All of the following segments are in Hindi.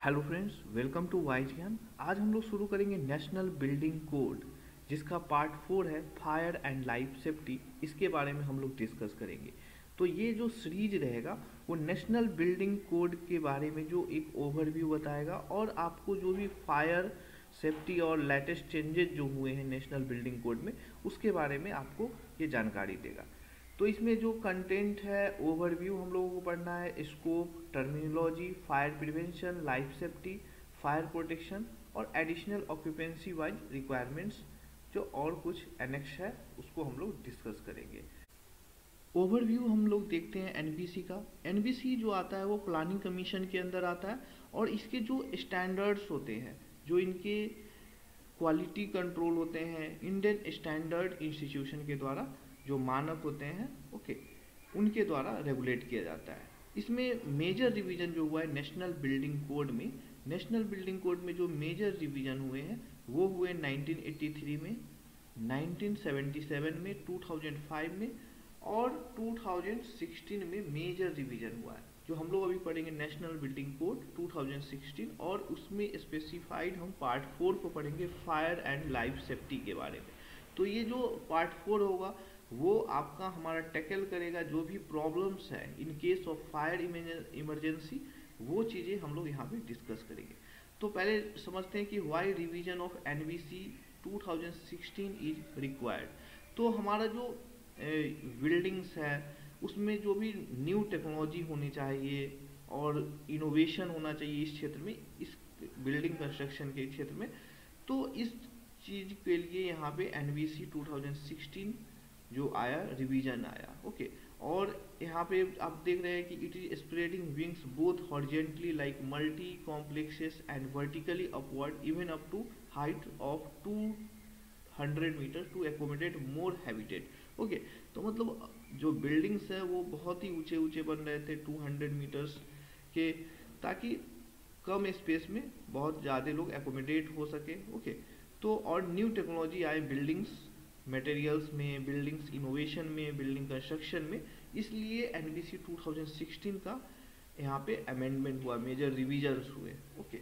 Hello friends, welcome to wise Gyan. आज हम लोग शुरू करेंगे नेशनल बिल्डिंग कोड, जिसका पार्ट 4 है फायर एंड लाइफ सेफ्टी। इसके बारे में हम लोग डिस्कस करेंगे। तो ये जो सीरीज रहेगा वो नेशनल बिल्डिंग कोड के बारे में जो एक ओवरव्यू बताएगा और आपको जो भी फायर सेफ्टी और लेटेस्ट चेंजेस जो हुए हैं नेशनल बिल्डिंग कोड में उसके बारे में आपको ये जानकारी देगा। तो इसमें जो कंटेंट है ओवरव्यू हम लोगों को पढ़ना है, scope, terminology, fire prevention, life safety, fire protection और एडिशनल ऑक्यूपेंसी वाइज रिक्वायरमेंट्स जो और कुछ एनेक्स है उसको हम लोग डिस्कस करेंगे। ओवरव्यू हम लोग देखते हैं एनबीसी का। एनबीसी जो आता है वो प्लानिंग कमीशन के अंदर आता है और इसके जो स्टैंडर्ड्स होते हैं, जो इनके क्वालिटी कंट्रोल होते हैं, इंडियन स्टैंडर्ड इंस्टीट्यूशन के द्वारा जो मानक होते हैं उनके द्वारा रेगुलेट किया जाता है। इसमें मेजर रिवीजन जो हुआ है नेशनल बिल्डिंग कोड में, नेशनल बिल्डिंग कोड में जो मेजर रिवीजन हुए हैं वो हुए 1983 में, 1977 में, 2005 में और 2016 में मेजर रिवीजन हुआ है। जो हम लोग अभी पढ़ेंगे नेशनल बिल्डिंग कोड 2016 और उसमें स्पेसिफाइड हम पार्ट 4 को पढ़ेंगे फायर एंड लाइफ सेफ्टी के बारे में। तो ये जो पार्ट 4 होगा वो आपका हमारा टैकल करेगा जो भी प्रॉब्लम्स है in case of fire emergency, वो चीज़ें हम लोग यहाँ पे डिस्कस करेंगे। तो पहले समझते हैं कि why revision of NBC 2016 is required. तो हमारा जो बिल्डिंग्स है उसमें जो भी न्यू टेक्नोलॉजी होनी चाहिए और इनोवेशन होना चाहिए इस क्षेत्र में, इस बिल्डिंग कंस्ट्रक्शन के क्षेत्र में। तो इस चीज़ के लिए यहाँ पे एनबीसी 2016 जो आया, रिवीजन आया। ओके, और यहाँ पे आप देख रहे हैं कि it is spreading wings both horizontally like multi complexes and vertically upward even up to height of 200 metre to accommodate more habitat. Okay, तो मतलब जो बिल्डिंग्स है वो बहुत ही ऊंचे ऊंचे बन रहे थे 200 मीटर्स के, ताकि कम स्पेस में बहुत ज़्यादा लोग एकोमोडेट हो सके। ओके, तो और न्यू टेक्नोलॉजी आए बिल्डिंग्स मटेरियल्स में, बिल्डिंग्स इनोवेशन में, बिल्डिंग कंस्ट्रक्शन में, इसलिए एनबीसी 2016 का यहाँ पे अमेंडमेंट हुआ, मेजर रिवीजन्स हुए। ओके,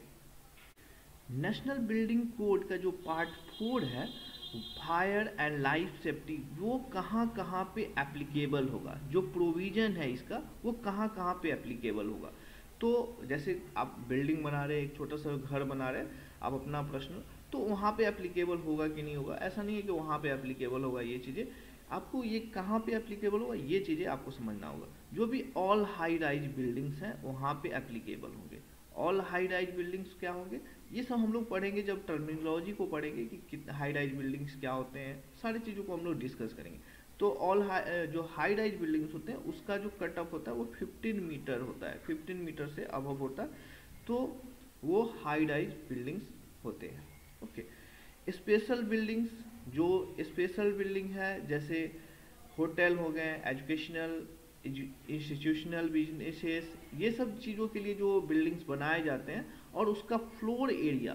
नेशनल बिल्डिंग कोड का जो पार्ट 4 है फायर एंड लाइफ सेफ्टी, वो कहाँ कहाँ पे एप्लीकेबल होगा, जो प्रोविजन है इसका वो कहाँ कहाँ पे एप्लीकेबल होगा। तो जैसे आप बिल्डिंग बना रहे हैं, एक छोटा सा घर बना रहे हैं आप अपना प्रश्न, तो वहाँ पे एप्लीकेबल होगा कि नहीं होगा, ऐसा नहीं है कि वहाँ पे एप्लीकेबल होगा। ये चीज़ें आपको, ये कहाँ पे एप्लीकेबल होगा ये चीज़ें आपको समझना होगा। जो भी ऑल हाई राइज बिल्डिंग्स हैं वहाँ पे एप्लीकेबल होंगे। ऑल हाई राइज बिल्डिंग्स क्या होंगे ये सब हम लोग पढ़ेंगे जब टर्मिनोलॉजी को पढ़ेंगे कि हाई राइज बिल्डिंग्स क्या होते हैं, सारी चीज़ों को हम लोग डिस्कस करेंगे। तो जो हाई राइज बिल्डिंग्स होते हैं उसका जो कट ऑफ होता है वो 15 मीटर होता है, 15 मीटर से अबव होता है, तो वो हाई राइज बिल्डिंग्स होते हैं। ओके, स्पेशल बिल्डिंग्स, जो स्पेशल बिल्डिंग है जैसे होटल हो गए, एजुकेशनल इंस्टीट्यूशनल बिजनेसेस, ये सब चीज़ों के लिए जो बिल्डिंग्स बनाए जाते हैं और उसका फ्लोर एरिया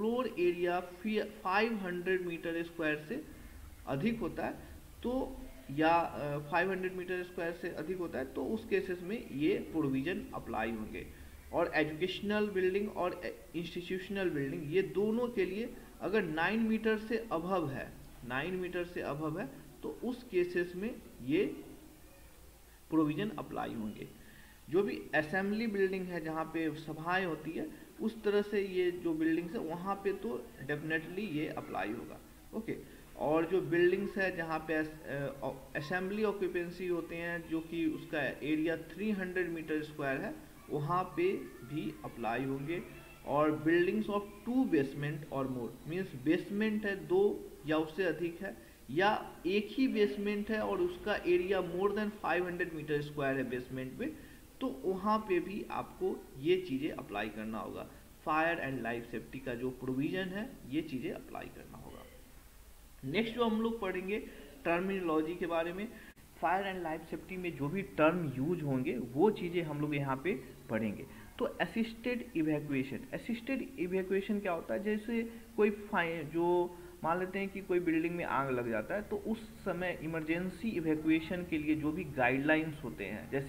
500 मीटर स्क्वायर से अधिक होता है, तो या 500 मीटर स्क्वायर से अधिक होता है तो उस केसेस में ये प्रोविज़न अप्लाई होंगे। और एजुकेशनल बिल्डिंग और इंस्टीट्यूशनल बिल्डिंग, ये दोनों के लिए अगर 9 मीटर से अभव है, 9 मीटर से अभव है तो उस केसेस में ये प्रोविज़न अप्लाई होंगे। जो भी असेंबली बिल्डिंग है जहाँ पे सभाएं होती है, उस तरह से ये जो बिल्डिंग्स है वहाँ पे तो डेफिनेटली ये अप्लाई होगा। ओके, और जो बिल्डिंग्स है जहाँ पे असेंबली ऑक्यूपेंसी होते हैं जो कि उसका एरिया 300 मीटर स्क्वायर है, वहाँ पे भी अप्लाई होंगे। और बिल्डिंग्स ऑफ 2 बेसमेंट और मोर, मीन्स बेसमेंट है 2 या उससे अधिक है, या एक ही बेसमेंट है और उसका area more than 500 metre square है बेसमेंट पे, तो वहाँ पे भी आपको ये चीज़ें अप्लाई करना होगा। फायर एंड लाइफ सेफ्टी का जो प्रोविज़न है ये चीज़ें अप्लाई करना होगा। नेक्स्ट जो हम लोग पढ़ेंगे टर्मिनोलॉजी के बारे में, फायर एंड लाइफ सेफ्टी में जो भी टर्म यूज होंगे वो चीज़ें हम लोग यहाँ पे पढ़ेंगे। तो असिस्टेड इवैक्यूएशन क्या होता है, जैसे कोई जो मान लेते हैं कि कोई बिल्डिंग में आग लग जाता है तो उस समय इमरजेंसी इवैक्यूएशन के लिए जो भी गाइडलाइंस होते हैं, जैसे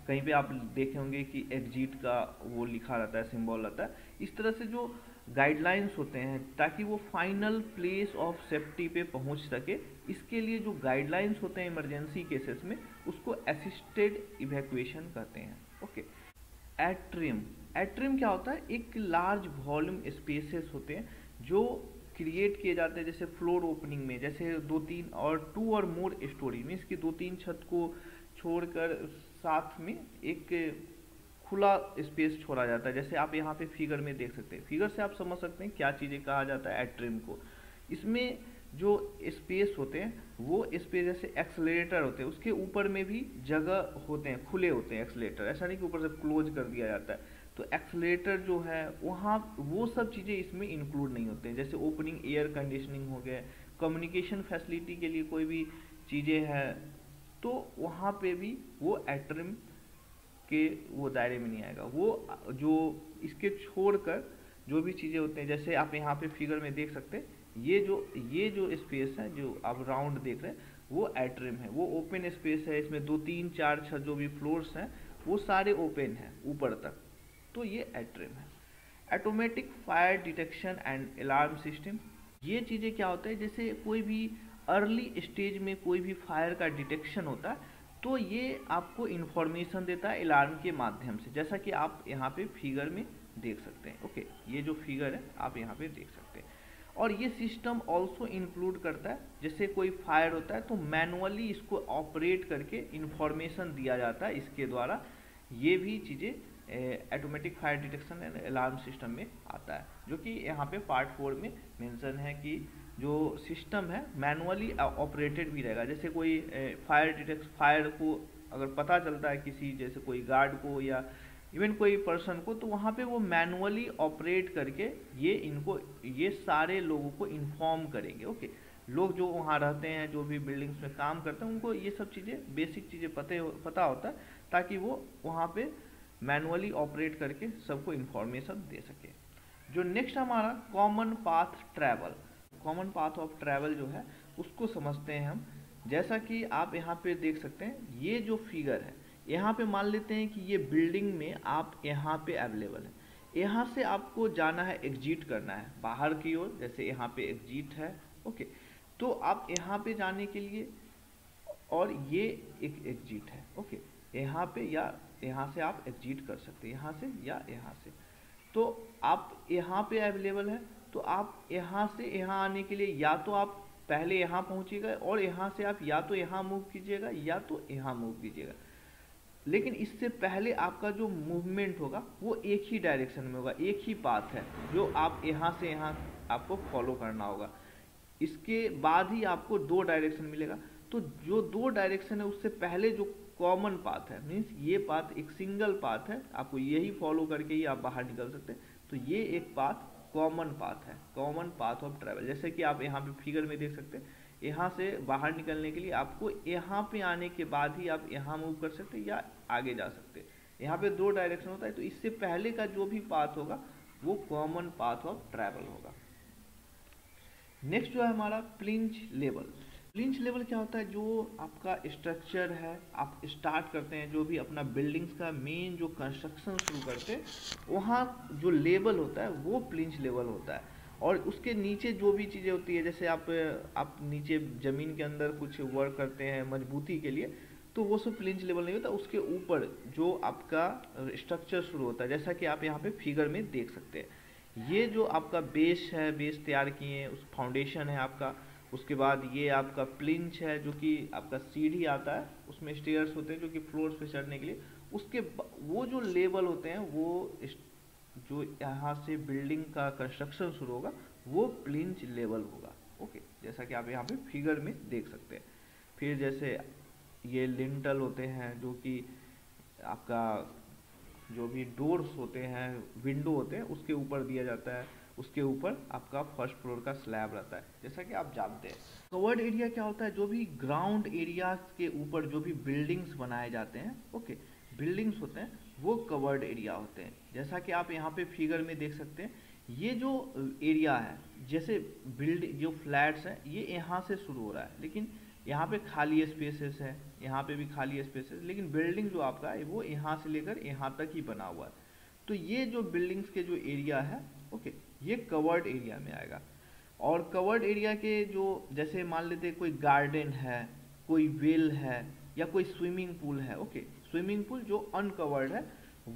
कहीं पे आप देखे होंगे कि एग्जिट का वो लिखा रहता है, सिंबल रहता है। इस तरह से जो गाइडलाइंस होते हैं ताकि वो फाइनल प्लेस ऑफ सेफ्टी पे पहुंच सके, इसके लिए जो गाइडलाइंस होते हैं इमरजेंसी केसेस में, उसको असिस्टेड इवैक्यूएशन कहते हैं। ओके। एट्रियम, एट्रियम क्या होता है? एक लार्ज वॉल्यूम स्पेसेस होते हैं जो क्रिएट किए जाते हैं जैसे फ्लोर ओपनिंग में, जैसे 2-3 और 2 और मोर स्टोरी में, इसकी 2-3 छत को छोड़कर साथ में एक खुला स्पेस छोड़ा जाता है। जैसे आप यहाँ पे फिगर में देख सकते हैं, फिगर से आप समझ सकते हैं क्या चीज़ें कहा जाता है एट्रियम को। इसमें जो स्पेस होते हैं वो स्पेस जैसे एक्सलेटर होते हैं, उसके ऊपर में भी जगह होते हैं, खुले होते हैं एक्सलेटर, ऐसा नहीं कि ऊपर से क्लोज कर दिया जाता है। तो एक्सलेटर जो है वहाँ वो सब चीज़ें इसमें इंक्लूड नहीं होते हैं, जैसे ओपनिंग एयर कंडीशनिंग हो गया, कम्युनिकेशन फैसिलिटी के लिए कोई भी चीज़ें हैं तो वहाँ पे भी वो एट्रियम के वो दायरे में नहीं आएगा। वो जो इसके छोड़कर जो भी चीज़ें होते हैं, जैसे आप यहाँ पे फिगर में देख सकते हैं, ये जो स्पेस है जो आप राउंड देख रहे हैं वो एट्रियम है, वो ओपन स्पेस है। इसमें 2-3-4-6 जो भी फ्लोर्स हैं वो सारे ओपन हैं ऊपर तक, तो ये एट्रियम है। Automatic fire detection and alarm system, ये चीज़ें क्या होता है, जैसे कोई भी अर्ली स्टेज में कोई भी फायर का डिटेक्शन होता है तो ये आपको इन्फॉर्मेशन देता है अलार्म के माध्यम से, जैसा कि आप यहाँ पे फिगर में देख सकते हैं। ओके, ये जो फिगर है आप यहाँ पे देख सकते हैं। और ये सिस्टम ऑल्सो इंक्लूड करता है जैसे कोई फायर होता है तो मैनुअली इसको ऑपरेट करके इन्फॉर्मेशन दिया जाता है इसके द्वारा। ये भी चीज़ें automatic fire detection and alarm system में आता है, जो कि यहाँ पे पार्ट 4 में मेंशन है कि जो सिस्टम है मैनुअली ऑपरेटेड भी रहेगा। जैसे कोई फायर को अगर पता चलता है किसी, जैसे कोई गार्ड को या इवन कोई पर्सन को, तो वहाँ पे वो मैनुअली ऑपरेट करके ये सारे लोगों को इन्फॉर्म करेंगे। ओके, लोग जो वहाँ रहते हैं, जो भी बिल्डिंग्स में काम करते हैं, उनको ये सब चीज़ें बेसिक चीज़ें पता होता है ताकि वो वहाँ पे मैनुअली ऑपरेट करके सबको इन्फॉर्मेशन दे सके। जो नेक्स्ट हमारा common path travel, common path of travel जो है उसको समझते हैं हम। जैसा कि आप यहाँ पे देख सकते हैं, ये जो फिगर है यहाँ पे मान लेते हैं कि ये बिल्डिंग में आप यहाँ पे अवेलेबल है, यहाँ से आपको जाना है, एग्जिट करना है बाहर की ओर, जैसे यहाँ पे एग्जिट है। ओके, तो आप यहाँ पे जाने के लिए, और ये एक एग्जिट है। ओके, यहाँ पे या यहाँ से आप एग्जिट कर सकते हैं, यहाँ से या यहाँ से। तो आप यहाँ पे अवेलेबल है तो आप यहाँ से यहाँ आने के लिए या तो आप पहले यहाँ पहुँचिएगा और यहाँ से आप या तो यहाँ मूव कीजिएगा या तो यहाँ मूव कीजिएगा, लेकिन इससे पहले आपका जो मूवमेंट होगा वो एक ही डायरेक्शन में होगा, एक ही पाथ है जो आप यहाँ से यहाँ आपको फॉलो करना होगा। इसके बाद ही आपको 2 डायरेक्शन मिलेगा। तो जो 2 डायरेक्शन है उससे पहले जो कॉमन पाथ है, मीन्स ये पाथ एक सिंगल पाथ है, आपको यही फॉलो करके ही आप बाहर निकल सकते हैं। तो ये एक पाथ कॉमन पाथ है, कॉमन पाथ ऑफ ट्रैवल। जैसे कि आप यहाँ पे फिगर में देख सकते हैं, यहाँ से बाहर निकलने के लिए आपको यहाँ पे आने के बाद ही आप यहाँ मूव कर सकते हैं या आगे जा सकते हैं। यहाँ पे 2 डायरेक्शन होता है, तो इससे पहले का जो भी पाथ होगा वो कॉमन पाथ ऑफ ट्रैवल होगा। नेक्स्ट जो है हमारा प्लिंच लेवल। प्लिंच लेवल क्या होता है, जो आपका स्ट्रक्चर है, आप स्टार्ट करते हैं जो भी अपना बिल्डिंग्स का मेन जो कंस्ट्रक्शन शुरू करते हैं, वहाँ जो लेवल होता है वो प्लिंच लेवल होता है। और उसके नीचे जो भी चीज़ें होती है, जैसे आप नीचे ज़मीन के अंदर कुछ वर्क करते हैं मजबूती के लिए, तो वो सब प्लिंच लेवल नहीं होता। उसके ऊपर जो आपका स्ट्रक्चर शुरू होता है, जैसा कि आप यहाँ पे फिगर में देख सकते हैं, ये जो आपका बेस है, बेस तैयार किए हैं, उस फाउंडेशन है आपका। उसके बाद ये आपका प्लिंच है जो कि आपका सीढ़ी आता है, उसमें स्टेयर्स होते हैं जो कि फ्लोर्स पे चढ़ने के लिए। उसके वो जो लेवल होते हैं, वो जो यहाँ से बिल्डिंग का कंस्ट्रक्शन शुरू होगा वो प्लिंच लेवल होगा। ओके, जैसा कि आप यहाँ पे फिगर में देख सकते हैं। फिर जैसे ये लिंटल होते हैं जो कि आपका जो भी डोर्स होते हैं, विंडो होते हैं, उसके ऊपर दिया जाता है। उसके ऊपर आपका फर्स्ट फ्लोर का स्लैब रहता है, जैसा कि आप जानते हैं। कवर्ड एरिया क्या होता है, जो भी ग्राउंड एरिया के ऊपर जो भी बिल्डिंग्स बनाए जाते हैं, ओके, बिल्डिंग्स होते हैं वो कवर्ड एरिया होते हैं। जैसा कि आप यहाँ पे फिगर में देख सकते हैं, ये जो एरिया है, जैसे बिल्डिंग जो फ्लैट्स हैं ये यहाँ से शुरू हो रहा है, लेकिन यहाँ पे खाली स्पेसेस है, यहाँ पे भी खाली स्पेसेस, लेकिन बिल्डिंग जो आपका है वो यहाँ से लेकर यहाँ तक ही बना हुआ है। तो ये जो बिल्डिंग्स के जो एरिया है, ओके, ये कवर्ड एरिया में आएगा। और कवर्ड एरिया के जो, जैसे मान लेते हैं कोई गार्डन है, कोई वेल है, या कोई स्विमिंग पूल है, ओके, स्विमिंग पूल जो अनकवर्ड है,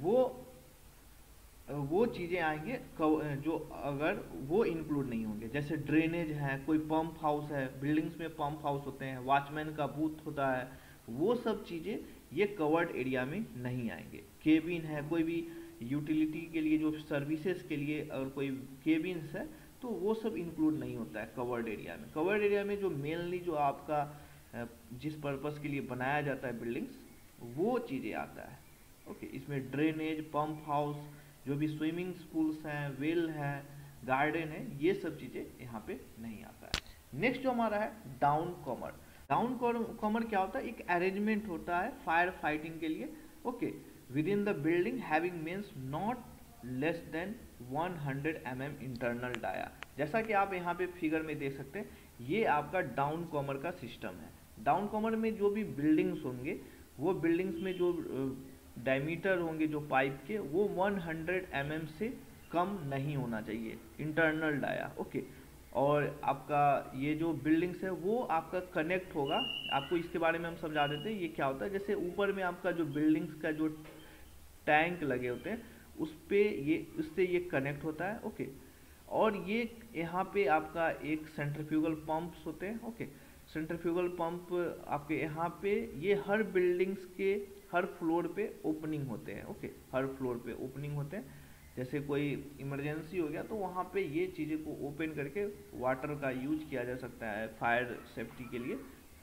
वो चीज़ें आएंगे जो अगर वो इंक्लूड नहीं होंगे। जैसे ड्रेनेज है, कोई पंप हाउस है, बिल्डिंग्स में पंप हाउस होते हैं, वॉचमैन का बूथ होता है, वो सब चीज़ें ये कवर्ड एरिया में नहीं आएंगे। केबिन है, कोई भी यूटिलिटी के लिए जो सर्विसेज के लिए अगर कोई केबिन्स है, तो वो सब इंक्लूड नहीं होता है कवर्ड एरिया में। कवर्ड एरिया में जो मेनली जो आपका जिस पर्पस के लिए बनाया जाता है बिल्डिंग्स, वो चीज़ें आता है, ओके। इसमें ड्रेनेज, पंप हाउस, जो भी स्विमिंग पूल्स हैं, वेल है, गार्डन है, ये सब चीज़ें यहाँ पे नहीं आता है। नेक्स्ट जो हमारा है डाउन कॉमर। डाउन कॉमर क्या होता है? एक अरेंजमेंट होता है फायर फाइटिंग के लिए, okay, with in the building having means not less than 100 mm internal dia. जैसा कि आप यहाँ पे फिगर में देख सकते हैं, ये आपका डाउन कॉमर का सिस्टम है। डाउन कॉमर में जो भी बिल्डिंग्स होंगे, वो बिल्डिंग्स में जो डायमीटर होंगे जो पाइप के, वो 100 mm से कम नहीं होना चाहिए इंटरनल डाया, ओके। और आपका ये जो बिल्डिंग्स है वो आपका कनेक्ट होगा। आपको इसके बारे में हम समझा देते हैं, ये क्या होता है। जैसे ऊपर में आपका जो बिल्डिंग्स का जो टैंक लगे होते हैं, उस पे ये, उससे ये कनेक्ट होता है, ओके। और ये यहाँ पे आपका एक सेंट्रीफ्यूगल पंप्स होते हैं, ओके। सेंट्रीफ्यूगल पंप आपके यहाँ पे, ये हर बिल्डिंग्स के हर फ्लोर पे ओपनिंग होते हैं, ओके, हर फ्लोर पे ओपनिंग होते हैं। जैसे कोई इमरजेंसी हो गया तो वहाँ पे ये चीज़ें को ओपन करके वाटर का यूज किया जा सकता है फायर सेफ्टी के लिए।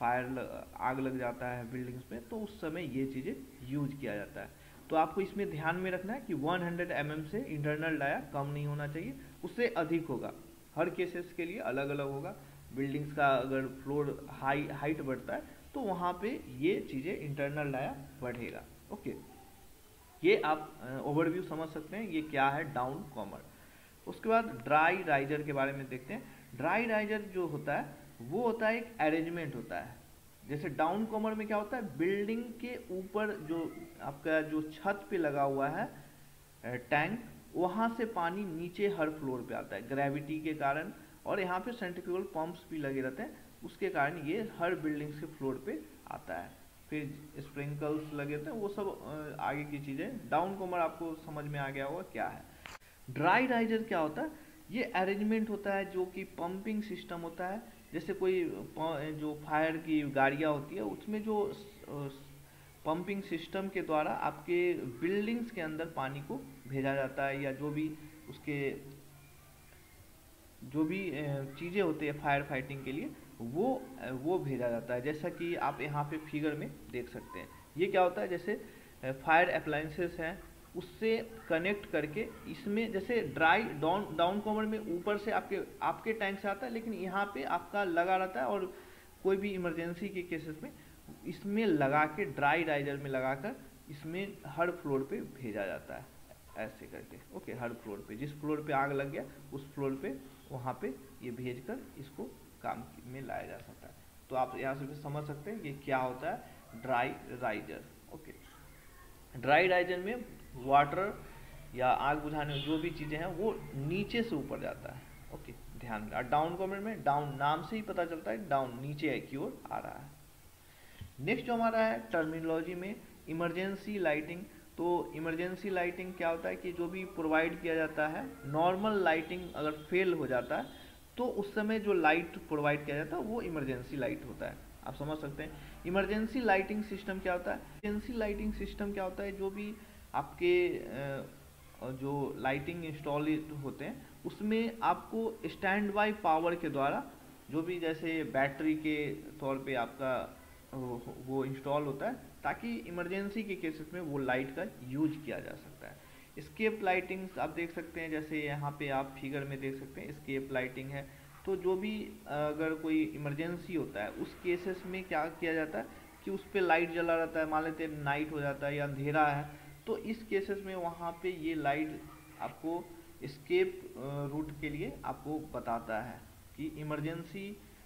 आग लग जाता है बिल्डिंग्स में, तो उस समय ये चीज़ें यूज किया जाता है। तो आपको इसमें ध्यान में रखना है कि 100 mm से इंटरनल डाया कम नहीं होना चाहिए, उससे अधिक होगा। हर केसेस के लिए अलग अलग होगा। बिल्डिंग्स का अगर फ्लोर हाइट बढ़ता है तो वहाँ पे ये चीज़ें इंटरनल डाया बढ़ेगा, ओके। ये आप ओवरव्यू समझ सकते हैं, ये क्या है डाउन कॉमर। उसके बाद ड्राई राइजर के बारे में देखते हैं। ड्राई राइजर जो होता है वो होता है एक अरेंजमेंट होता है। जैसे डाउन कॉमर में क्या होता है, बिल्डिंग के ऊपर जो आपका जो छत पे लगा हुआ है टैंक, वहाँ से पानी नीचे हर फ्लोर पे आता है ग्रेविटी के कारण, और यहाँ पे सेंट्रीफ्यूगल पंप्स भी लगे रहते हैं, उसके कारण ये हर बिल्डिंग्स के फ्लोर पे आता है। फिर स्प्रिंकल्स लगे थे, वो सब आगे की चीज़ें। डाउन कॉमर आपको समझ में आ गया होगा क्या है। ड्राई राइजर क्या होता है? ये अरेंजमेंट होता है जो कि पंपिंग सिस्टम होता है। जैसे कोई जो फायर की गाड़ियाँ होती है, उसमें जो पंपिंग सिस्टम के द्वारा आपके बिल्डिंग्स के अंदर पानी को भेजा जाता है, या जो भी उसके जो भी चीज़ें होती है फायर फाइटिंग के लिए, वो भेजा जाता है। जैसा कि आप यहाँ पे फिगर में देख सकते हैं, ये क्या होता है, जैसे फायर अप्लायंसेस हैं, उससे कनेक्ट करके इसमें, जैसे डाउन कॉमर में ऊपर से आपके टैंक से आता है, लेकिन यहाँ पे आपका लगा रहता है, और कोई भी इमरजेंसी के केसेस में इसमें लगा के, ड्राई राइजर में लगाकर इसमें हर फ्लोर पे भेजा जाता है, ऐसे करके, ओके। हर फ्लोर पे, जिस फ्लोर पे आग लग गया उस फ्लोर पे, वहाँ पे ये भेजकर इसको काम में लाया जा सकता है। तो आप यहाँ से भी समझ सकते हैं ये क्या होता है dry riser, okay. Dry riser में वाटर या आग बुझाने जो भी चीज़ें हैं वो नीचे से ऊपर जाता है, ओके, ध्यान रखना। डाउन कॉमर में डाउन नाम से ही पता चलता है डाउन, नीचे की ओर आ रहा है। नेक्स्ट जो हमारा है टर्मिनोलॉजी में इमरजेंसी लाइटिंग। तो इमरजेंसी लाइटिंग क्या होता है कि जो भी प्रोवाइड किया जाता है, नॉर्मल लाइटिंग अगर फेल हो जाता है तो उस समय जो लाइट प्रोवाइड किया जाता है वो इमरजेंसी लाइट होता है। आप समझ सकते हैं इमरजेंसी लाइटिंग सिस्टम क्या होता है। इमरजेंसी लाइटिंग सिस्टम क्या होता है, जो भी आपके जो लाइटिंग इंस्टॉल होते हैं उसमें आपको स्टैंड बाय पावर के द्वारा, जो भी जैसे बैटरी के तौर पे आपका वो इंस्टॉल होता है, ताकि इमरजेंसी के केसेस में वो लाइट का यूज किया जा सकता है। स्केप लाइटिंग्स आप देख सकते हैं, जैसे यहाँ पे आप फिगर में देख सकते हैं स्केप लाइटिंग है। तो जो भी अगर कोई इमरजेंसी होता है उस केसेस में क्या किया जाता है कि उस पर लाइट जला रहता है, मान लेते हैं नाइट हो जाता है या अंधेरा है, तो इस केसेस में वहाँ पे ये लाइट आपको स्केप रूट के लिए आपको बताता है कि इमरजेंसी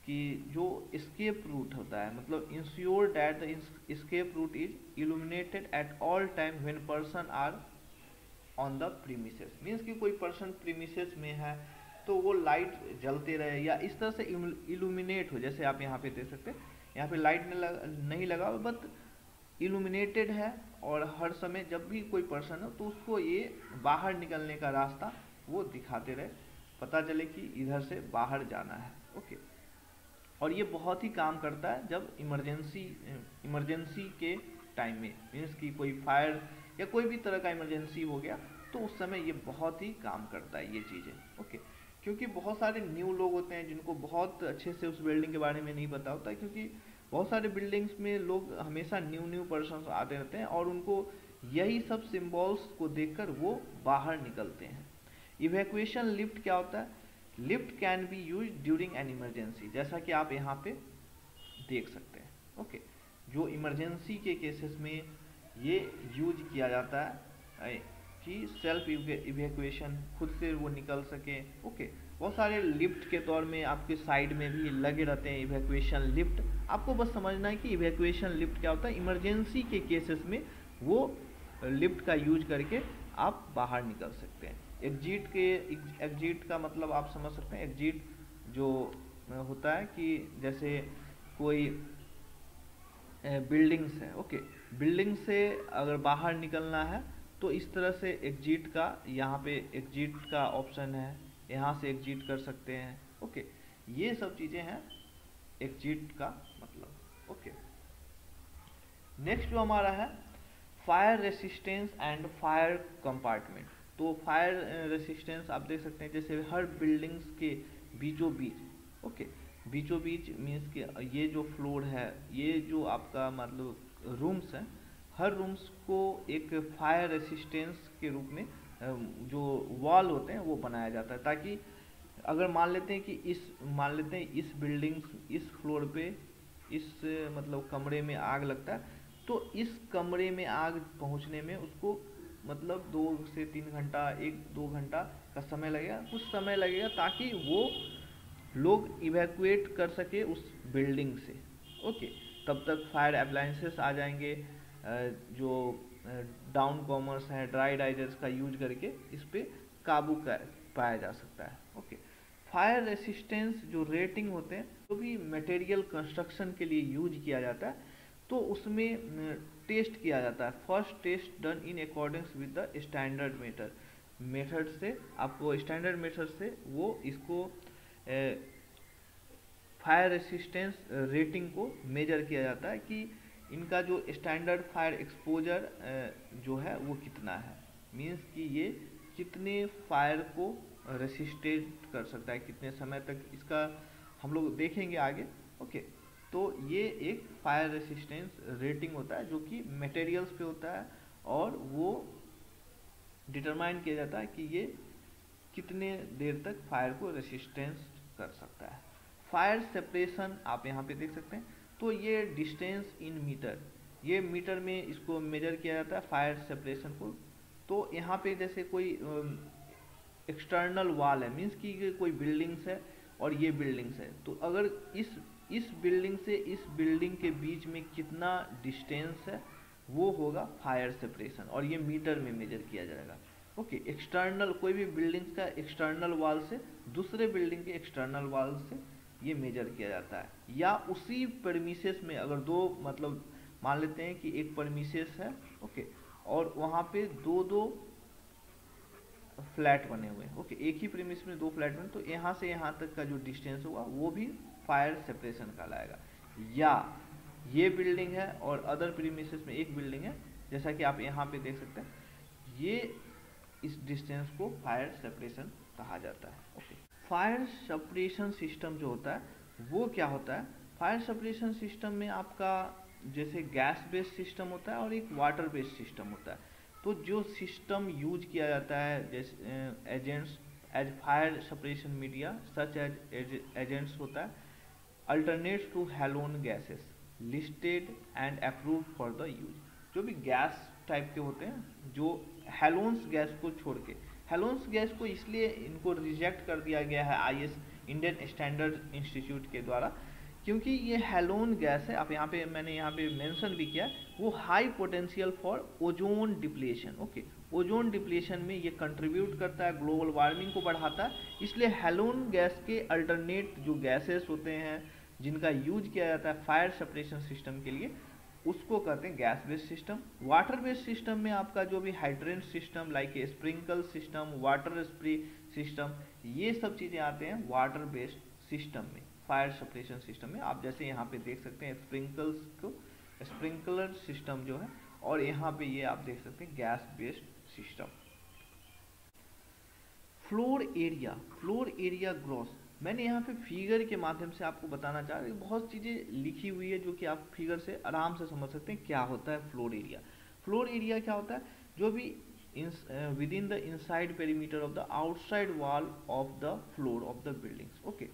कि जो escape रूट होता है, मतलब ensure that the escape route is illuminated at all time when person are on the premises. Means कि कोई पर्सन प्रीमिसेस में है तो वो लाइट जलते रहे या इस तरह से इल्यूमिनेट हो। जैसे आप यहाँ पे देख सकते हैं, यहाँ पे लाइट नहीं लगा बट इल्यूमिनेटेड है, और हर समय जब भी कोई पर्सन हो तो उसको ये बाहर निकलने का रास्ता वो दिखाते रहे, पता चले कि इधर से बाहर जाना है। ओके, और ये बहुत ही काम करता है जब इमरजेंसी के टाइम में, मीन्स कि कोई फायर या कोई भी तरह का इमरजेंसी हो गया तो उस समय ये बहुत ही काम करता है ये चीज़ें। ओके, क्योंकि बहुत सारे न्यू लोग होते हैं जिनको बहुत अच्छे से उस बिल्डिंग के बारे में नहीं पता होता है, क्योंकि बहुत सारे बिल्डिंग्स में लोग हमेशा न्यू पर्सन आते रहते हैं और उनको यही सब सिंबल्स को देखकर वो बाहर निकलते हैं। इवैक्यूएशन लिफ्ट क्या होता है? Lift can be use during an emergency, जैसा कि आप यहाँ पे देख सकते हैं। ओके, जो इमरजेंसी के केसेस में ये यूज किया जाता है कि सेल्फ इवैक्यूएशन, खुद से वो निकल सके। ओके, बहुत सारे लिफ्ट के तौर में आपके साइड में भी लगे रहते हैं इवैक्यूएशन लिफ्ट। आपको बस समझना है कि इवैक्यूएशन लिफ्ट क्या होता है। इमरजेंसी के केसेस में वो लिफ्ट का यूज करके आप बाहर निकल सकते हैं। एग्जिट का मतलब आप समझ सकते हैं। एग्जिट जो होता है कि जैसे कोई बिल्डिंग्स है, ओके, बिल्डिंग से अगर बाहर निकलना है तो इस तरह से एग्जिट का, यहाँ पे एग्जिट का ऑप्शन है, यहाँ से एग्जिट कर सकते हैं। ओके, ये सब चीज़ें हैं एग्जिट का मतलब। ओके, नेक्स्ट जो हमारा है fire resistance and fire compartment. तो फायर रेसिस्टेंस आप देख सकते हैं, जैसे हर बिल्डिंग्स के बीचों बीच, ओके, बीचों बीच मीन्स कि ये जो फ्लोर है, ये जो आपका मतलब रूम्स हैं, हर रूम्स को एक फायर रेसिस्टेंस के रूप में जो वॉल होते हैं वो बनाया जाता है, ताकि अगर मान लेते हैं कि इस बिल्डिंग, इस फ्लोर पे, इस मतलब कमरे में आग लगता है, तो इस कमरे में आग पहुंचने में उसको मतलब 2 से 3 घंटा, 1-2 घंटा का समय लगेगा, कुछ समय लगेगा, ताकि वो लोग इवैक्यूएट कर सके उस बिल्डिंग से। ओके, तब तक फायर अप्लायंसेस आ जाएंगे, जो डाउन कॉमर्स हैं, ड्राई डाइजर्स का यूज करके इस पे काबू पाया जा सकता है। ओके, फायर रेसिस्टेंस जो रेटिंग होते हैं, जो भी मटेरियल कंस्ट्रक्शन के लिए यूज किया जाता है तो उसमें टेस्ट किया जाता है। First test done in accordance with the standard method से, आपको स्टैंडर्ड मेथड से वो इसको फायर रेसिस्टेंस रेटिंग को मेजर किया जाता है कि इनका जो स्टैंडर्ड फायर एक्सपोजर जो है वो कितना है, मीन्स कि ये कितने फायर को रेसिस्टेट कर सकता है, कितने समय तक, इसका हम लोग देखेंगे आगे। ओके, तो ये एक फायर रेसिस्टेंस रेटिंग होता है जो कि मटेरियल्स पे होता है, और वो डिटरमाइन किया जाता है कि ये कितने देर तक फायर को रेसिस्टेंस कर सकता है। फायर सेपरेशन आप यहाँ पे देख सकते हैं, तो ये डिस्टेंस इन मीटर, ये मीटर में इसको मेजर किया जाता है फायर सेपरेशन को। तो यहाँ पे जैसे कोई एक्सटर्नल वॉल है, मीन्स कि कोई बिल्डिंग्स है और ये बिल्डिंग्स है, तो अगर इस बिल्डिंग से इस बिल्डिंग के बीच में कितना डिस्टेंस है वो होगा फायर सेपरेशन, और ये मीटर में मेजर किया जाएगा। ओके, एक्सटर्नल कोई भी बिल्डिंग्स का एक्सटर्नल वॉल से दूसरे बिल्डिंग के एक्सटर्नल वॉल से ये मेजर किया जाता है, या उसी परमिसेस में अगर दो, मतलब मान लेते हैं कि एक परमिसेस है, ओके, और वहाँ पे दो फ्लैट बने हुए हैं, ओके, एक ही प्रीमिस में 2 फ्लैट बने, तो यहाँ से यहाँ तक का जो डिस्टेंस होगा वो भी फायर सेपरेशन कहलाएगा। या ये बिल्डिंग है और अदर प्रीमिसेस में एक बिल्डिंग है, जैसा कि आप यहाँ पे देख सकते हैं, ये इस डिस्टेंस को फायर सेपरेशन कहा जाता है। ओके, फायर सेपरेशन सिस्टम जो होता है वो क्या होता है? फायर सेपरेशन सिस्टम में आपका जैसे गैस बेस्ड सिस्टम होता है और एक वाटर बेस्ड सिस्टम होता है। तो जो सिस्टम यूज किया जाता है जैसे agents as fire separation media such as agents होता है alternates to halon gases listed and approved for the use. जो भी गैस टाइप के होते हैं जो हेलोन्स गैस को छोड़ के, हेलोन्स गैस को इसलिए इनको रिजेक्ट कर दिया गया है इंडियन स्टैंडर्ड इंस्टीट्यूट के द्वारा, क्योंकि ये हैलोन गैस है, आप यहाँ पे मैंने यहाँ पे मेंशन भी किया, वो high potential for ozone depletion. Okay, ozone depletion में ये कंट्रीब्यूट करता है, ग्लोबल वार्मिंग को बढ़ाता है। इसलिए हैलोन गैस के अल्टरनेट जो गैसेस होते हैं जिनका यूज किया जाता है फायर सेपरेशन सिस्टम के लिए, उसको कहते हैं gas based system. Water based system में आपका जो भी hydrant system like sprinkle system, water spray system, ये सब चीज़ें आते हैं वाटर बेस्ड सिस्टम में, फायर सेपरेशन सिस्टम में। आप जैसे यहाँ पे देख सकते हैं स्प्रिंकल्स को, स्प्रिंकलर सिस्टम जो है, और यहाँ पे ये आप देख सकते हैं gas based system. Floor area gross, मैंने यहाँ पे फिगर के माध्यम से आपको बताना चाह रहा हूँ, बहुत चीज़ें लिखी हुई है जो कि आप फिगर से आराम से समझ सकते हैं क्या होता है फ्लोर एरिया। फ्लोर एरिया क्या होता है, जो भी with in the inside perimeter of the outside wall of the floor of the buildings. Okay,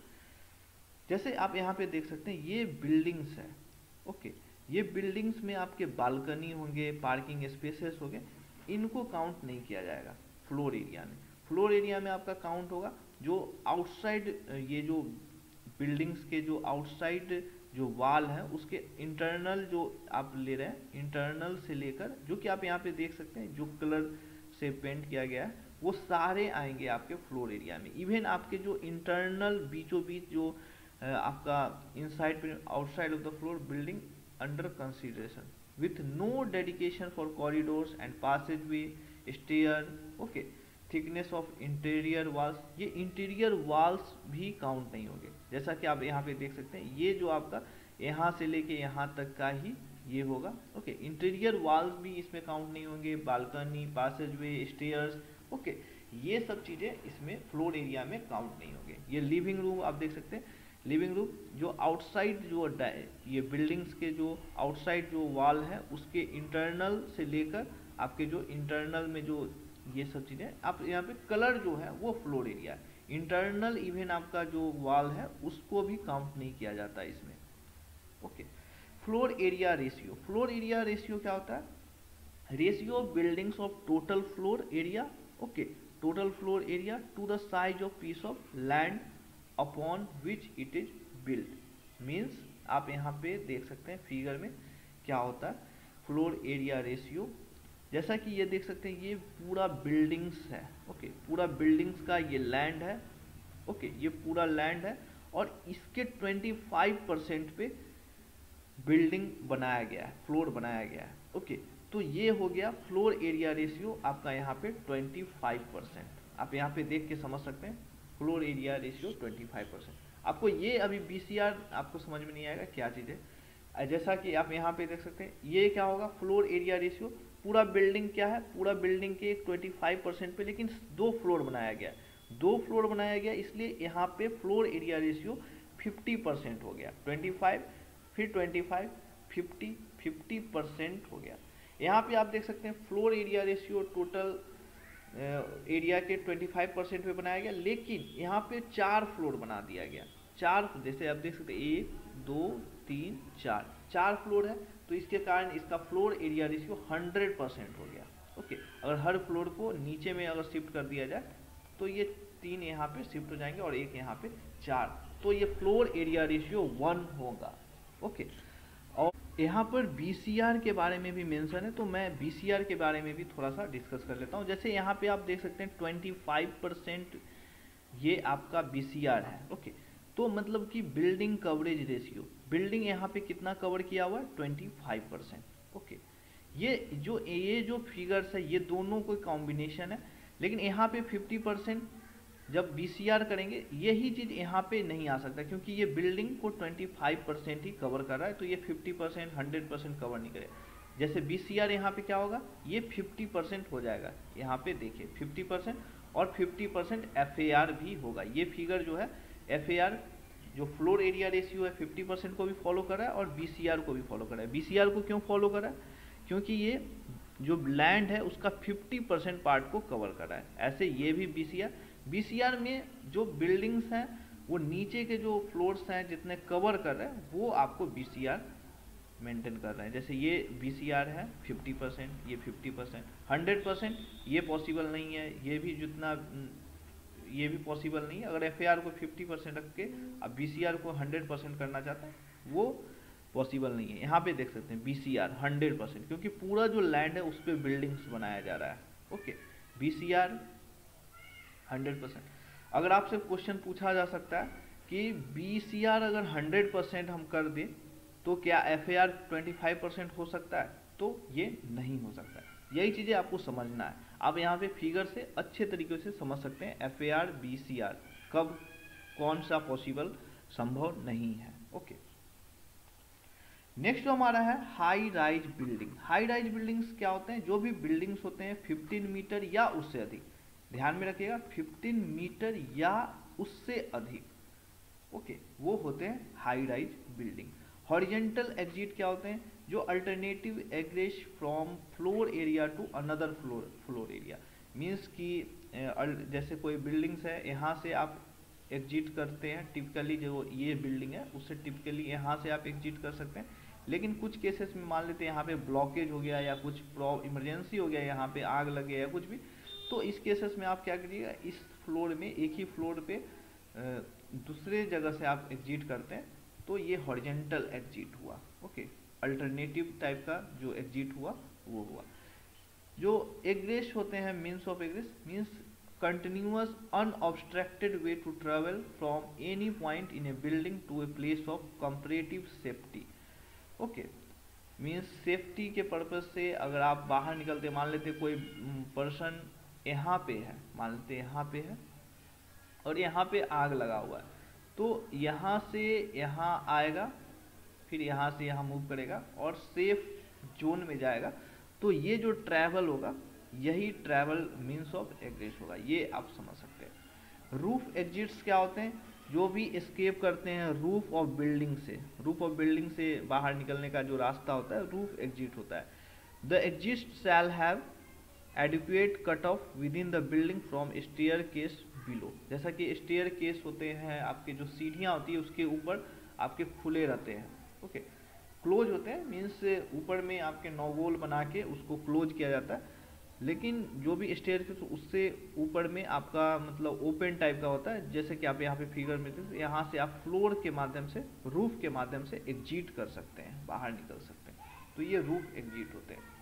जैसे आप यहाँ पे देख सकते हैं ये बिल्डिंग्स है। ओके, ये बिल्डिंग्स में आपके बालकनी होंगे, पार्किंग स्पेसेस होंगे, इनको काउंट नहीं किया जाएगा फ्लोर एरिया में। फ्लोर एरिया में आपका काउंट होगा जो आउटसाइड, ये जो बिल्डिंग्स के जो आउटसाइड जो वॉल है उसके इंटरनल जो आप ले रहे हैं, इंटरनल से लेकर जो कि आप यहाँ पे देख सकते हैं जो कलर से पेंट किया गया है, वो सारे आएंगे आपके फ्लोर एरिया में। इवन आपके जो इंटरनल बीचों बीच जो आपका inside outside of the floor building under consideration with no dedication for corridors and passage way, stair. Okay, thickness of interior walls, ये इंटीरियर वॉल्स भी काउंट नहीं होंगे। जैसा कि आप यहाँ पे देख सकते हैं, ये जो आपका यहाँ से लेके यहाँ तक का ही ये होगा। ओके, इंटीरियर वॉल्स भी इसमें काउंट नहीं होंगे, balcony, passage way, stairs. Okay, ये सब चीज़ें इसमें फ्लोर एरिया में काउंट नहीं होंगे। ये लिविंग रूम आप देख सकते हैं, लिविंग रूम जो आउटसाइड जो ये बिल्डिंग्स के जो आउटसाइड जो वॉल है उसके इंटरनल से लेकर आपके जो इंटरनल में जो ये सब चीज़ें, आप यहाँ पे कलर जो है वो फ्लोर एरिया, इंटरनल इवन आपका जो वॉल है उसको भी काउंट नहीं किया जाता इसमें। Okay, floor area ratio, floor area ratio क्या होता है, ratio of buildings of total floor area. Okay, total floor area to the size of piece of land upon which it is build. Means आप यहाँ पे देख सकते हैं फिगर में क्या होता है फ्लोर एरिया रेशियो। जैसा कि ये देख सकते हैं ये पूरा बिल्डिंग्स है। ओके, पूरा बिल्डिंग्स का ये लैंड है। ओके, ये पूरा लैंड है और इसके 25% पे बिल्डिंग बनाया गया है, फ्लोर बनाया गया है। ओके, तो ये हो गया फ्लोर एरिया रेशियो आपका यहाँ पे 25%। आप यहाँ पे देख के समझ सकते हैं फ्लोर एरिया रेशियो 25%। आपको ये अभी BCR आपको समझ में नहीं आएगा क्या चीज़ है। जैसा कि आप यहाँ पे देख सकते हैं ये क्या होगा फ्लोर एरिया रेशियो, पूरा बिल्डिंग क्या है, पूरा बिल्डिंग के 25% पे लेकिन 2 फ्लोर बनाया गया, 2 फ्लोर बनाया गया, इसलिए यहाँ पे फ्लोर एरिया रेशियो 50% हो गया। 25 फिर 25 50 50% हो गया। यहाँ पे आप देख सकते हैं floor area ratio total area के 25% पे बनाया गया, लेकिन यहाँ पे 4 फ्लोर बना दिया गया। 4 जैसे आप देख सकते हैं 1 2 3 4 फ्लोर है, तो इसके कारण इसका फ्लोर एरिया रेशियो 100% हो गया। ओके, अगर हर फ्लोर को नीचे में अगर शिफ्ट कर दिया जाए तो ये 3 यहाँ पे शिफ्ट हो जाएंगे और 1 यहाँ पे 4, तो ये फ्लोर एरिया रेशियो 1 होगा। ओके, और यहाँ पर BCR के बारे में भी मेंशन है, तो मैं BCR के बारे में भी थोड़ा सा डिस्कस कर लेता हूँ। जैसे यहाँ पे आप देख सकते हैं 25% ये आपका BCR है। ओके, तो मतलब कि बिल्डिंग कवरेज रेशियो, बिल्डिंग यहाँ पे कितना कवर किया हुआ है 25%। ओके, ये जो फिगर्स है ये दोनों कोई कॉम्बिनेशन है, लेकिन यहाँ पे 50% जब BCR करेंगे यही चीज़ यहाँ पे नहीं आ सकता, क्योंकि ये बिल्डिंग को 25% ही कवर कर रहा है, तो ये 50% 100% कवर नहीं करेगा। जैसे BCR यहाँ पे क्या होगा, ये 50% हो जाएगा। यहाँ पे देखिए 50% और 50% FAR भी होगा। ये फिगर जो है FAR जो फ्लोर एरिया रेशियो है 50% को भी फॉलो कर रहा है और BCR को भी फॉलो कर रहा है। BCR को क्यों फॉलो कर रहा है, क्योंकि ये जो लैंड है उसका 50% पार्ट को कवर कर रहा है। ऐसे ये भी BCR में जो बिल्डिंग्स हैं वो नीचे के जो फ्लोर्स हैं जितने कवर कर रहे हैं वो आपको BCR मेंटेन कर रहे हैं। जैसे ये BCR है 50%, ये 50%, 100% ये पॉसिबल नहीं है। ये भी जितना ये भी पॉसिबल नहीं है। अगर FAR को 50% रख के अब BCR को 100% करना चाहते हैं वो पॉसिबल नहीं है। यहाँ पे देख सकते हैं BCR 100%, क्योंकि पूरा जो लैंड है उस पर बिल्डिंग्स बनाया जा रहा है। Okay, BCR 100%। अगर आपसे क्वेश्चन पूछा जा सकता है कि BCR अगर 100% हम कर दें तो क्या FAR 25% हो सकता है, तो ये नहीं हो सकता है। यही चीज़ें आपको समझना है। आप यहाँ पे फिगर से अच्छे तरीके से समझ सकते हैं FAR BCR कब कौन सा पॉसिबल संभव नहीं है। ओके, नेक्स्ट जो हमारा है high rise building. High rise buildings क्या होते हैं? जो भी बिल्डिंग्स होते हैं 15 मीटर या उससे अधिक, ध्यान में रखिएगा 15 मीटर या उससे अधिक, ओके, वो होते हैं high rise building. Horizontal exit क्या होते हैं? जो alternative egress from floor area to another floor area, means कि जैसे कोई बिल्डिंग्स है, यहाँ से आप एग्जिट करते हैं, टिपिकली जो ये बिल्डिंग है उससे टिपिकली यहाँ से आप एग्जिट कर सकते हैं। लेकिन कुछ केसेस में मान लेते हैं यहाँ पे ब्लॉकेज हो गया या कुछ इमरजेंसी हो गया, यहाँ पे आग लगे या कुछ भी, तो इस केसेस में आप क्या करिएगा, इस फ्लोर में एक ही फ्लोर पे दूसरे जगह से आप एग्जिट करते हैं, तो ये हॉरिजेंटल एग्जिट हुआ। ओके, अल्टरनेटिव टाइप का जो एग्जिट हुआ वो हुआ। जो एग्रेस होते हैं, means of egress means continuous unobstructed way to travel from any point in a building to a place of comparative safety। Okay, means safety के पर्पज से अगर आप बाहर निकलते, मान लेते कोई पर्सन यहाँ पे है, मान लेते यहाँ पे है और यहाँ पे आग लगा हुआ है, तो यहाँ से यहाँ आएगा, फिर यहाँ से यहाँ मूव करेगा और सेफ जोन में जाएगा, तो ये जो ट्रैवल होगा यही ट्रैवल मीन्स ऑफ एग्रेस होगा। ये आप समझ सकते हैं। रूफ एग्जिट्स क्या होते हैं? जो भी एस्केप करते हैं रूफ ऑफ बिल्डिंग से, रूफ ऑफ बिल्डिंग से बाहर निकलने का जो रास्ता होता है रूफ एग्जिट होता है। The exit shall have adequate cut off with in the building from staircase below. जैसा कि स्टेयर केस होते हैं, आपके जो सीढ़ियाँ होती है उसके ऊपर आपके खुले रहते हैं। ओके, क्लोज होते हैं मीन्स ऊपर में आपके नौगोल बना के उसको क्लोज किया जाता है, लेकिन जो भी स्टेयर केस उससे ऊपर में आपका मतलब ओपन टाइप का होता है। जैसे कि आप यहाँ पे फिगर में देखते हैं, यहाँ से आप फ्लोर के माध्यम से, रूफ के माध्यम से एग्जिट कर सकते हैं, बाहर निकल सकते हैं, तो ये रूफ एग्जिट होते हैं।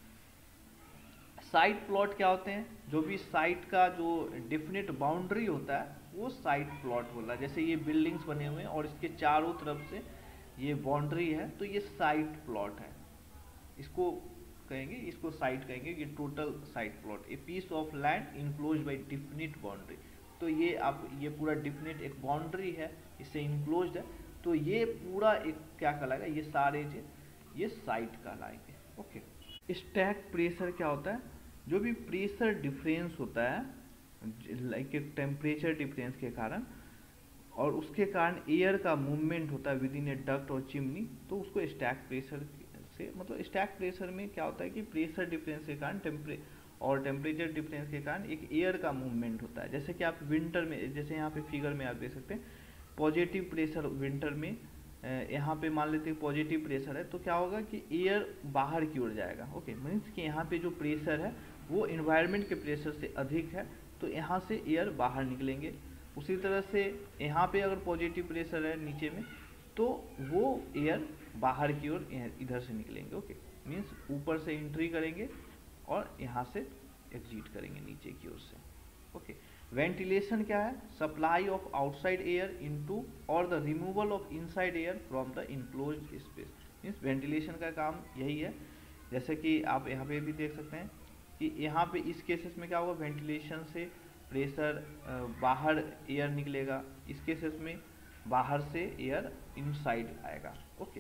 साइड प्लॉट क्या होते हैं? जो भी साइट का जो डेफिनेट बाउंड्री होता है वो साइड प्लॉट बोला। जैसे ये बिल्डिंग्स बने हुए हैं और इसके चारों तरफ से ये बाउंड्री है, तो ये साइड प्लॉट है, इसको कहेंगे, इसको साइट कहेंगे, ये total site plot. A piece of land enclose by definite boundary, तो ये आप ये पूरा डिफिनिट एक बाउंड्री है, इससे इनक्लोज है, तो ये पूरा एक क्या कहलाएगा, ये सारे ये साइट कहलाएंगे। ओके, स्टैक प्रेशर क्या होता है? जो भी प्रेशर डिफरेंस होता है लाइक टेम्परेचर डिफरेंस के कारण, और उसके कारण एयर का मूवमेंट होता है विद इन ए डक्ट और चिमनी, तो उसको स्टैक प्रेशर से, मतलब स्टैक प्रेशर में क्या होता है कि प्रेशर डिफरेंस के कारण टेम्परेचर डिफरेंस के कारण एक एयर का मूवमेंट होता है। जैसे कि आप विंटर में, जैसे यहाँ पे फिगर में आप देख सकते हैं पॉजिटिव प्रेशर विंटर में, यहाँ पे मान लेते हैं पॉजिटिव प्रेशर है, तो क्या होगा कि एयर बाहर की ओर जाएगा। ओके, मीन्स कि यहाँ पे जो प्रेशर है वो इन्वायरमेंट के प्रेशर से अधिक है, तो यहाँ से एयर बाहर निकलेंगे। उसी तरह से यहाँ पे अगर पॉजिटिव प्रेशर है नीचे में, तो वो एयर बाहर की ओर इधर से निकलेंगे। ओके, मीन्स ऊपर से एंट्री करेंगे और यहाँ से एग्जिट करेंगे नीचे की ओर से। ओके, वेंटिलेशन क्या है? Supply of outside air into और the removal of inside air from the enclosed space. Means ventilation का काम यही है। जैसे कि आप यहाँ पे भी देख सकते हैं कि यहाँ पे इस केसेस में क्या होगा, वेंटिलेशन से प्रेशर बाहर एयर निकलेगा, इस केसेस में बाहर से एयर इनसाइड आएगा। Okay,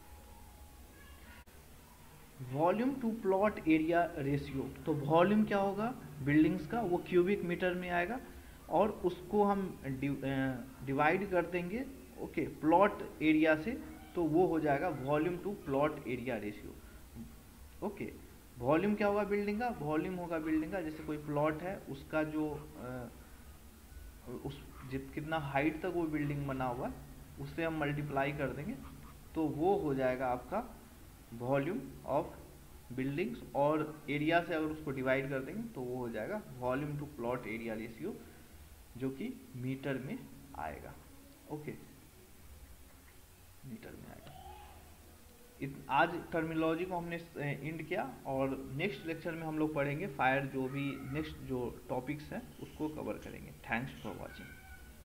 volume to plot area ratio, तो वॉल्यूम क्या होगा बिल्डिंग्स का, वो क्यूबिक मीटर में आएगा और उसको हम डिवाइड कर देंगे ओके प्लॉट एरिया से, तो वो हो जाएगा volume to plot area ratio. Okay, volume क्या होगा बिल्डिंग का? वॉल्यूम होगा बिल्डिंग का, जैसे कोई प्लॉट है उसका जो उस कितना हाइट तक वो बिल्डिंग बना हुआ है उससे हम मल्टीप्लाई कर देंगे, तो वो हो जाएगा आपका वॉल्यूम ऑफ बिल्डिंग्स, और एरिया से अगर उसको डिवाइड कर देंगे तो वो हो जाएगा volume to plot area ratio. जो कि मीटर में आएगा। ओके, मीटर में आएगा। आज टर्मिनोलॉजी को हमने इंड किया, और नेक्स्ट लेक्चर में हम लोग पढ़ेंगे फायर, जो भी नेक्स्ट जो टॉपिक्स हैं उसको कवर करेंगे। Thanks for watching.